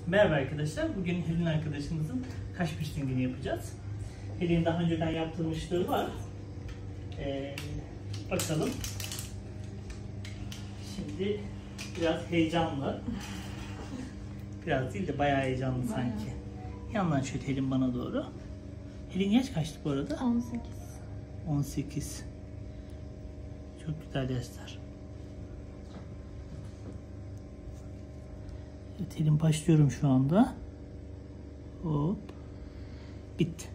Merhaba arkadaşlar. Bugün Helin arkadaşımızın kaş piercingini yapacağız. Helin daha önceden yaptırmışlığı var. Bakalım. Şimdi biraz heyecanlı. Biraz değil de bayağı heyecanlı sanki. Yandan şöyle Helin bana doğru. Helin yaş kaçtı bu arada? 18. 18. Çok güzel yaşlar. Evet, Helin başlıyorum şu anda. Hop. Bitti.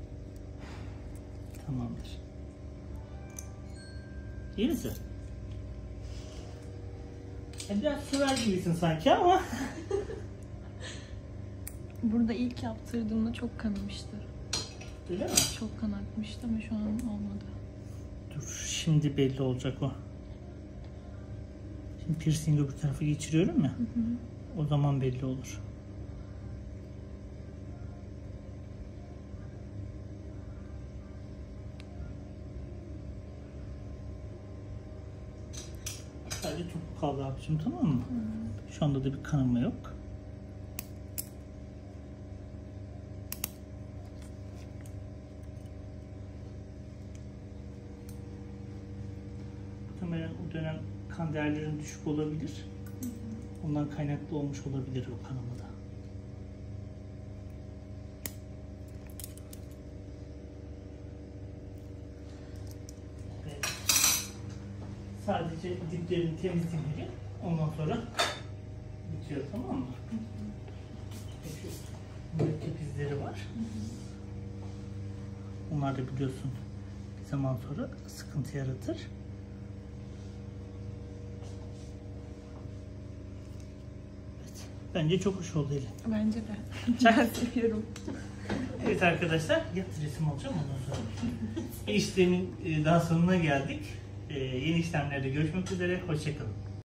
Tamamdır. İyi misin? Biraz sürer gibisin sanki ama. Burada ilk yaptırdığımda çok kanamıştı. Öyle mi? Çok kan akmıştı ama şu an olmadı. Dur, şimdi belli olacak o. Şimdi piercingi öbür tarafa geçiriyorum ya. O zaman belli olur. Sadece topuk kaldı abicim, tamam mı? Şu anda da bir kanama yok. Muhtemelen o dönem kan değerlerin düşük olabilir. Ondan kaynaklı olmuş olabilir o kanamada. Evet. Sadece diplerini temizleyelim. Ondan sonra bitiyor, tamam mı? Mürekkep izleri var. Onlar da biliyorsun bir zaman sonra sıkıntı yaratır. Bence çok hoş oldu Helin. Bence de. Ben seviyorum. Evet arkadaşlar, yatır resim alacağım ondan sonra. Bir işlemin daha sonuna geldik. Yeni işlemlerde görüşmek üzere. Hoşça kalın.